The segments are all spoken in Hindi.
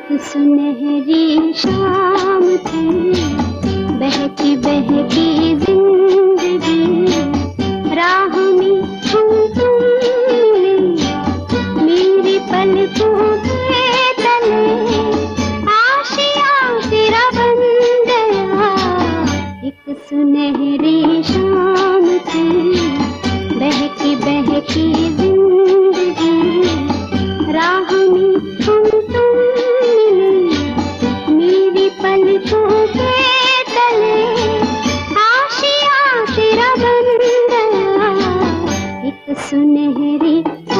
एक सुनहरी शाम थी, बहकी बहकी जिंदगी, राह में हम तुम मिले, मेरी पलकों के तले आशियाँ तेरा बन गया। एक सुनहरी शाम थी, बहकी बहकी जिंदगी, राह में हम तुम मिले, मेरी पलकों के तले आशियाँ तेरा बन गया। एक सुनहरी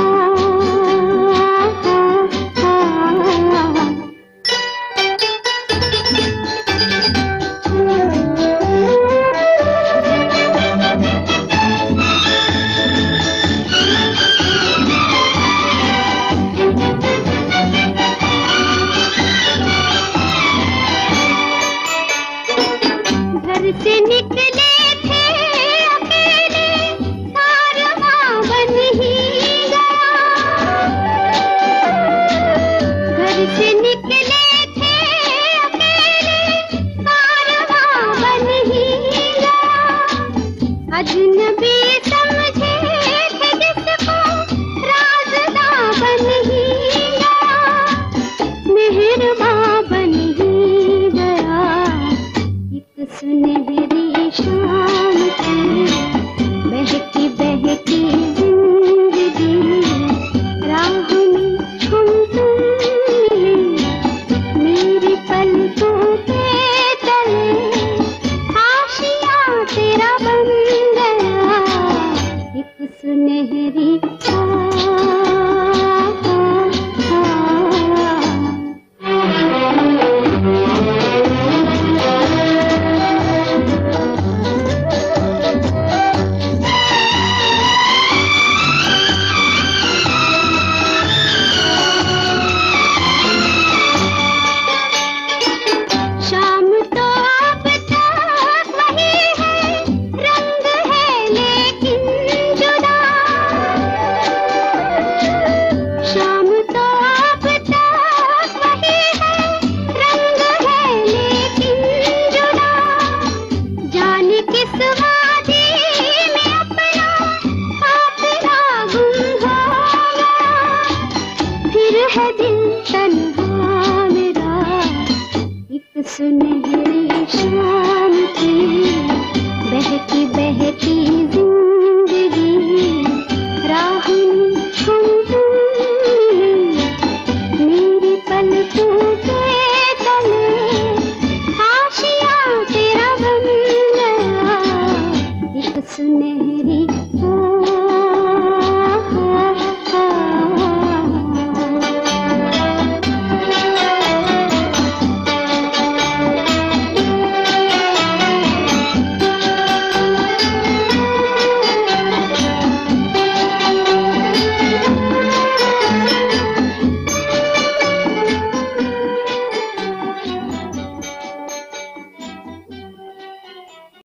से निकले थे अकेले, कारवां बन ही गया। घर से निकले थे अकेले, कारवां बन ही गया। अजनबी समझे थे जिसको, राज़दां बन ही गया, मेहरबां बन ही गया। एक सुनहरी शाम थी, बहकी बहकी जिंदगी, राह में हम तुम मिले, मेरी पलकों के तले आशियाँ तेरा बन गया। एक सुनहरी है दिल तन्हा मेरा। एक सुनहरी शाम थी, बहकी